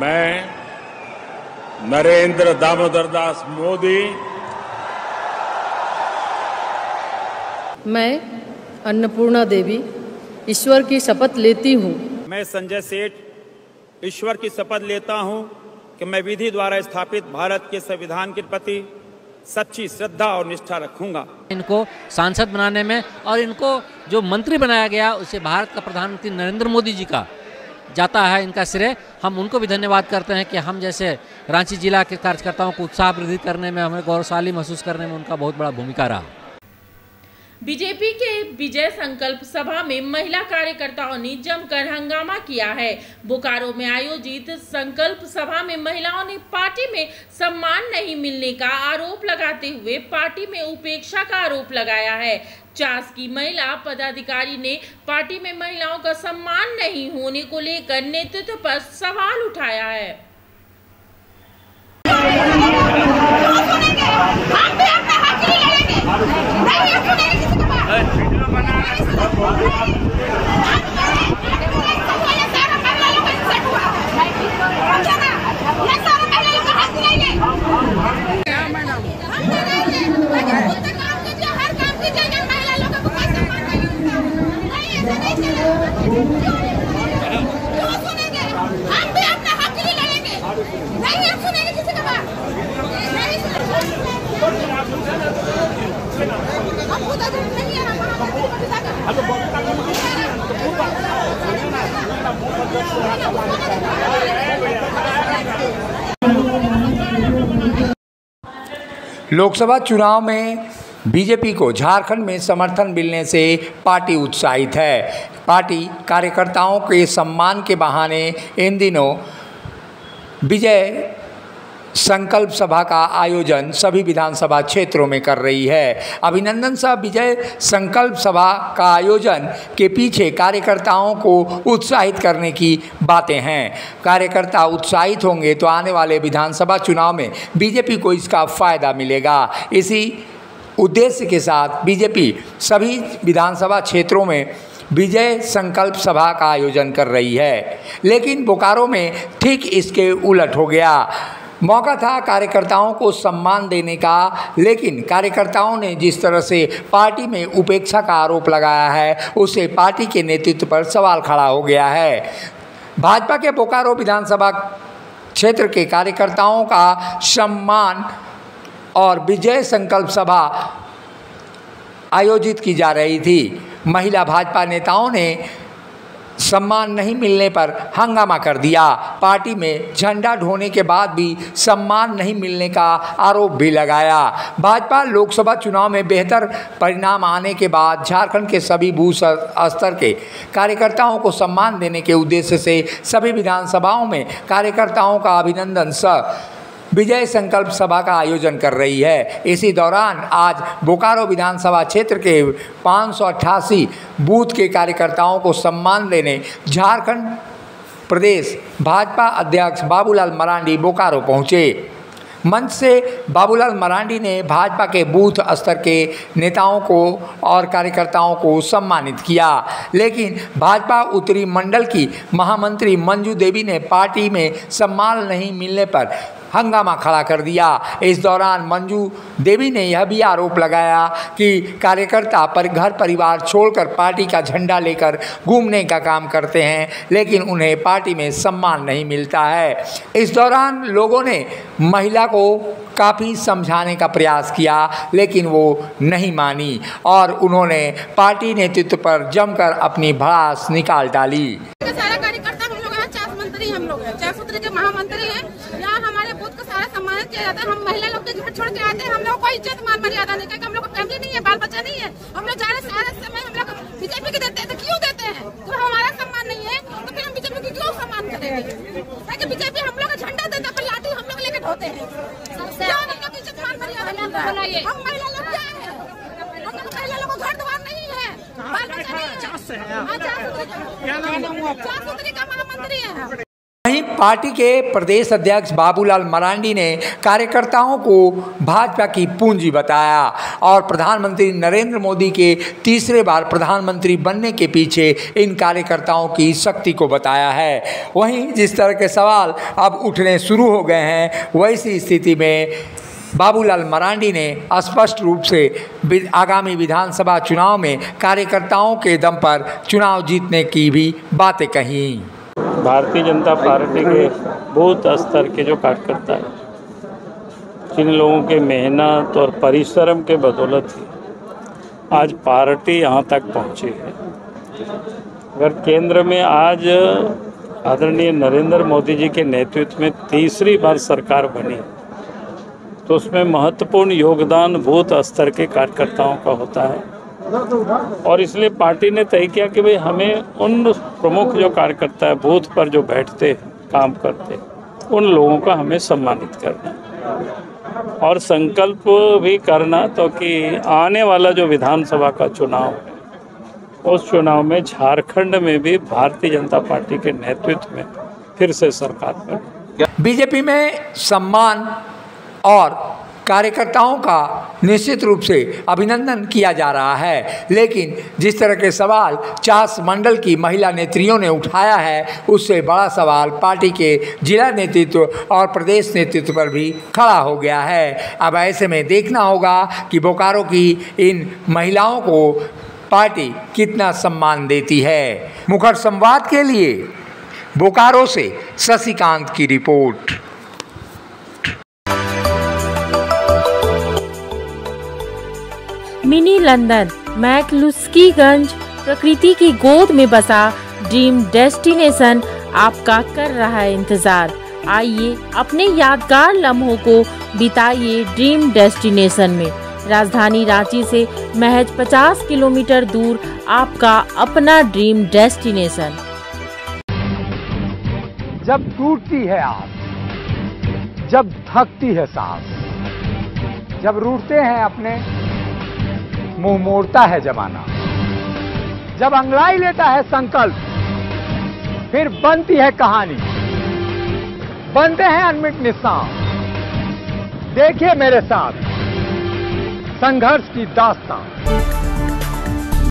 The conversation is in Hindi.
मैं नरेंद्र दामोदर दास मोदी, मैं अन्नपूर्णा देवी ईश्वर की शपथ लेती हूँ। मैं संजय सेठ ईश्वर की शपथ लेता हूँ कि मैं विधि द्वारा स्थापित भारत के संविधान के प्रति सच्ची श्रद्धा और निष्ठा रखूंगा। इनको सांसद बनाने में और इनको जो मंत्री बनाया गया उसे भारत का प्रधानमंत्री नरेंद्र मोदी जी का जाता है इनका श्रेय। हम उनको भी धन्यवाद करते हैं कि हम जैसे रांची जिला के कार्यकर्ताओं को उत्साह वृद्धि करने में, हमें गौरवशाली महसूस करने में उनका बहुत बड़ा भूमिका रहा। बीजेपी के विजय संकल्प सभा में महिला कार्यकर्ताओं ने जमकर हंगामा किया है। बोकारो में आयोजित संकल्प सभा में महिलाओं ने पार्टी में सम्मान नहीं मिलने का आरोप लगाते हुए पार्टी में उपेक्षा का आरोप लगाया है। चास की महिला पदाधिकारी ने पार्टी में महिलाओं का सम्मान नहीं होने को लेकर नेतृत्व पर सवाल उठाया है। लोकसभा चुनाव में बीजेपी को झारखंड में समर्थन मिलने से पार्टी उत्साहित है। पार्टी कार्यकर्ताओं के सम्मान के बहाने इन दिनों विजय संकल्प सभा का आयोजन सभी विधानसभा क्षेत्रों में कर रही है। अभिनंदन साहब, विजय संकल्प सभा का आयोजन के पीछे कार्यकर्ताओं को उत्साहित करने की बातें हैं। कार्यकर्ता उत्साहित होंगे तो आने वाले विधानसभा चुनाव में बीजेपी को इसका फायदा मिलेगा। इसी उद्देश्य के साथ बीजेपी सभी विधानसभा क्षेत्रों में विजय संकल्प सभा का आयोजन कर रही है। लेकिन बोकारो में ठीक इसके उलट हो गया। मौका था कार्यकर्ताओं को सम्मान देने का, लेकिन कार्यकर्ताओं ने जिस तरह से पार्टी में उपेक्षा का आरोप लगाया है उससे पार्टी के नेतृत्व पर सवाल खड़ा हो गया है। भाजपा के बोकारो विधानसभा क्षेत्र के कार्यकर्ताओं का सम्मान और विजय संकल्प सभा आयोजित की जा रही थी। महिला भाजपा नेताओं ने सम्मान नहीं मिलने पर हंगामा कर दिया। पार्टी में झंडा ढोने के बाद भी सम्मान नहीं मिलने का आरोप भी लगाया। भाजपा लोकसभा चुनाव में बेहतर परिणाम आने के बाद झारखंड के सभी बूथ स्तर के कार्यकर्ताओं को सम्मान देने के उद्देश्य से सभी विधानसभाओं में कार्यकर्ताओं का अभिनंदन सह विजय संकल्प सभा का आयोजन कर रही है। इसी दौरान आज बोकारो विधानसभा क्षेत्र के 588 बूथ के कार्यकर्ताओं को सम्मान देने झारखंड प्रदेश भाजपा अध्यक्ष बाबूलाल मरांडी बोकारो पहुंचे। मंच से बाबूलाल मरांडी ने भाजपा के बूथ स्तर के नेताओं को और कार्यकर्ताओं को सम्मानित किया, लेकिन भाजपा उत्तरी मंडल की महामंत्री मंजू देवी ने पार्टी में सम्मान नहीं मिलने पर हंगामा खड़ा कर दिया। इस दौरान मंजू देवी ने यह भी आरोप लगाया कि कार्यकर्ता घर परिवार छोड़कर पार्टी का झंडा लेकर घूमने का काम करते हैं, लेकिन उन्हें पार्टी में सम्मान नहीं मिलता है। इस दौरान लोगों ने महिला को काफ़ी समझाने का प्रयास किया, लेकिन वो नहीं मानी और उन्होंने पार्टी नेतृत्व पर जमकर अपनी भड़ास निकाल डाली। सारा कार्यकर्ता हम लोग हैं, चास मंत्री हम लोग हैं, चास सूत्री के महामंत्री हैं। यहाँ हमारे बूथ का सारा सम्मान किया जाता है। हम महिला लोग के घर छोड़ के आते हैं, हम लोग कोई इज्जत मान मर्यादा नहीं, क्योंकि हम लोग फैमिली नहीं है, बाल बच्चा नहीं है। हम लोग सारा समय हम लोग बीजेपी के देते हैं, तो क्यों देते हैं? तो हमारा सम्मान नहीं है तो फिर हम बीजेपी को क्यों सम्मान करेंगे? ताकि बीजेपी हम लोग झंडा देता है, लाठी हम लोग लेकर ढोते हैं। हम महिला लोग क्या है? हम लोग महिला लोग को घर द्वार नहीं है, बाल बच्चा नहीं है। चास सूत्री का महामंत्री है। वहीं पार्टी के प्रदेश अध्यक्ष बाबूलाल मरांडी ने कार्यकर्ताओं को भाजपा की पूंजी बताया और प्रधानमंत्री नरेंद्र मोदी के तीसरे बार प्रधानमंत्री बनने के पीछे इन कार्यकर्ताओं की शक्ति को बताया है। वहीं जिस तरह के सवाल अब उठने शुरू हो गए हैं, वैसी स्थिति में बाबूलाल मरांडी ने स्पष्ट रूप से आगामी विधानसभा चुनाव में कार्यकर्ताओं के दम पर चुनाव जीतने की भी बातें कही। भारतीय जनता पार्टी के बूथ स्तर के जो कार्यकर्ता हैं, जिन लोगों के मेहनत और परिश्रम के बदौलत ही आज पार्टी यहाँ तक पहुँची है। अगर केंद्र में आज आदरणीय नरेंद्र मोदी जी के नेतृत्व में तीसरी बार सरकार बनी, तो उसमें महत्वपूर्ण योगदान बूथ स्तर के कार्यकर्ताओं का होता है और इसलिए पार्टी ने तय किया कि भाई हमें उन प्रमुख जो कार्यकर्ता है बूथ पर जो बैठते काम करते, उन लोगों का हमें सम्मानित करना और संकल्प भी करना, तो कि आने वाला जो विधानसभा का चुनाव है उस चुनाव में झारखंड में भी भारतीय जनता पार्टी के नेतृत्व में फिर से सरकार बने। बीजेपी में सम्मान और कार्यकर्ताओं का निश्चित रूप से अभिनंदन किया जा रहा है, लेकिन जिस तरह के सवाल चास मंडल की महिला नेत्रियों ने उठाया है, उससे बड़ा सवाल पार्टी के जिला नेतृत्व और प्रदेश नेतृत्व पर भी खड़ा हो गया है। अब ऐसे में देखना होगा कि बोकारो की इन महिलाओं को पार्टी कितना सम्मान देती है। मुखर संवाद के लिए बोकारो से शशिकांत की रिपोर्ट। मिनी लंदन मैक्लुस्कीगंज प्रकृति की गोद में बसा ड्रीम डेस्टिनेशन आपका कर रहा है इंतजार। आइए अपने यादगार लम्हों को बिताइए ड्रीम डेस्टिनेशन में। राजधानी रांची से महज 50 किलोमीटर दूर आपका अपना ड्रीम डेस्टिनेशन। जब टूटती है आस, जब थकती है सांस, जब रूठते हैं अपने, मुंह मोड़ता है जमाना, जब अंगड़ाई लेता है संकल्प, फिर बनती है कहानी, बनते हैं अनमिट निशान। देखिए मेरे साथ संघर्ष की दास्तान।